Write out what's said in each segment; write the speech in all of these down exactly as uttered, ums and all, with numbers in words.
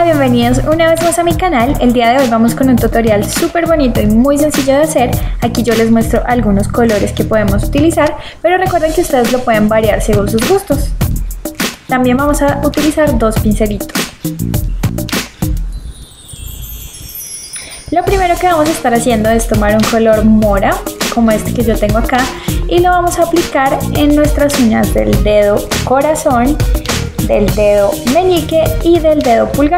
bienvenidos una vez más a mi canal. El día de hoy vamos con un tutorial súper bonito y muy sencillo de hacer. Aquí yo les muestro algunos colores que podemos utilizar, pero recuerden que ustedes lo pueden variar según sus gustos. También vamos a utilizar dos pincelitos. Lo primero que vamos a estar haciendo es tomar un color mora, como este que yo tengo acá, y lo vamos a aplicar en nuestras uñas del dedo corazón, del dedo meñique y del dedo pulgar.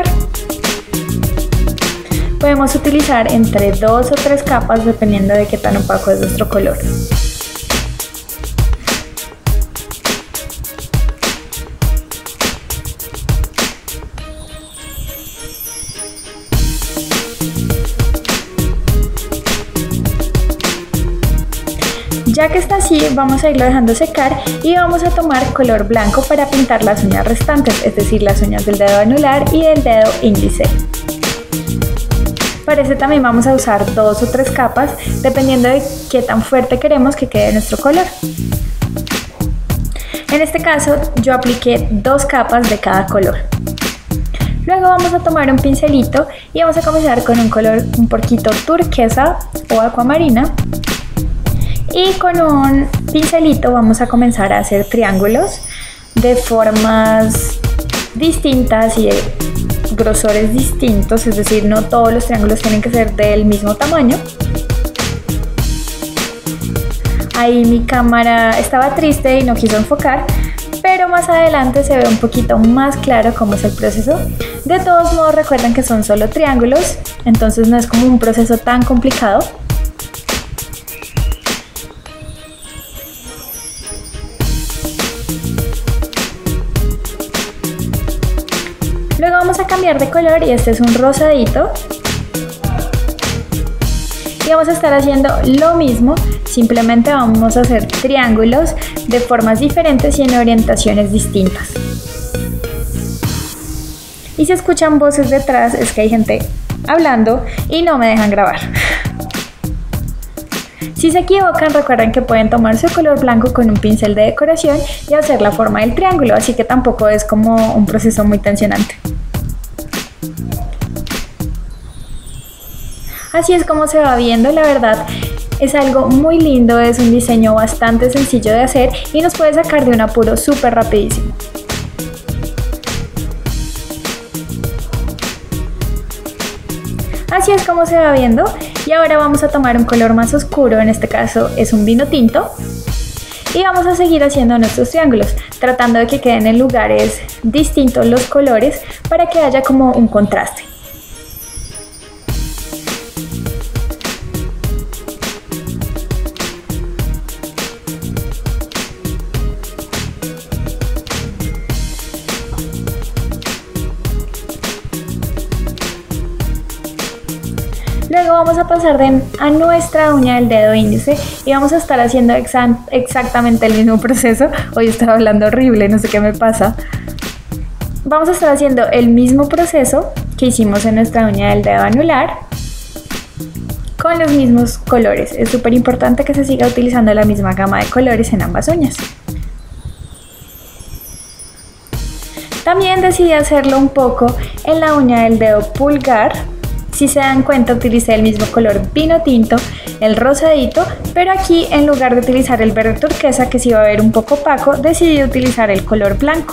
Podemos utilizar entre dos o tres capas dependiendo de qué tan opaco es nuestro color. Ya que está así, vamos a irlo dejando secar y vamos a tomar color blanco para pintar las uñas restantes, es decir, las uñas del dedo anular y del dedo índice. Para este también vamos a usar dos o tres capas, dependiendo de qué tan fuerte queremos que quede nuestro color. En este caso, yo apliqué dos capas de cada color. Luego vamos a tomar un pincelito y vamos a comenzar con un color un poquito turquesa o acuamarina. Y con un pincelito vamos a comenzar a hacer triángulos de formas distintas y de grosores distintos, es decir, no todos los triángulos tienen que ser del mismo tamaño. Ahí mi cámara estaba triste y no quiso enfocar, pero más adelante se ve un poquito más claro cómo es el proceso. De todos modos, recuerden que son solo triángulos, entonces no es como un proceso tan complicado. Luego vamos a cambiar de color y este es un rosadito. Y vamos a estar haciendo lo mismo, simplemente vamos a hacer triángulos de formas diferentes y en orientaciones distintas. Y si escuchan voces detrás es que hay gente hablando y no me dejan grabar. Si se equivocan, recuerden que pueden tomar su color blanco con un pincel de decoración y hacer la forma del triángulo, así que tampoco es como un proceso muy tensionante. Así es como se va viendo, la verdad es algo muy lindo, es un diseño bastante sencillo de hacer y nos puede sacar de un apuro súper rapidísimo. Así es como se va viendo y ahora vamos a tomar un color más oscuro, en este caso es un vino tinto, y vamos a seguir haciendo nuestros triángulos, tratando de que queden en lugares distintos los colores para que haya como un contraste. Luego vamos a pasar de, a nuestra uña del dedo índice y vamos a estar haciendo exa exactamente el mismo proceso. Hoy estoy hablando horrible, no sé qué me pasa. Vamos a estar haciendo el mismo proceso que hicimos en nuestra uña del dedo anular con los mismos colores. Es súper importante que se siga utilizando la misma gama de colores en ambas uñas. También decidí hacerlo un poco en la uña del dedo pulgar. Si se dan cuenta, utilicé el mismo color vino tinto, el rosadito, pero aquí en lugar de utilizar el verde turquesa, que se iba a ver un poco opaco, decidí utilizar el color blanco.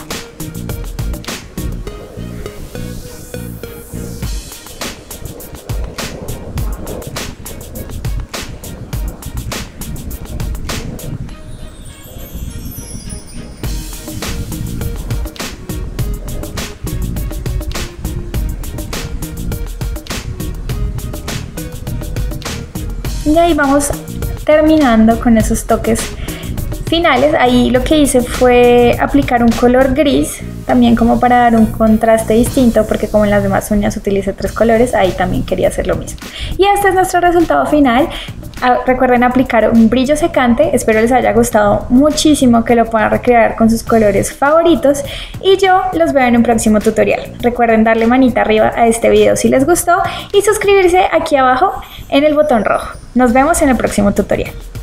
Y ahí vamos terminando con esos toques finales. Ahí lo que hice fue aplicar un color gris, también como para dar un contraste distinto, porque como en las demás uñas utilicé tres colores, ahí también quería hacer lo mismo. Y este es nuestro resultado final. Recuerden aplicar un brillo secante, espero les haya gustado muchísimo, que lo puedan recrear con sus colores favoritos y yo los veo en un próximo tutorial. Recuerden darle manita arriba a este video si les gustó y suscribirse aquí abajo en el botón rojo. Nos vemos en el próximo tutorial.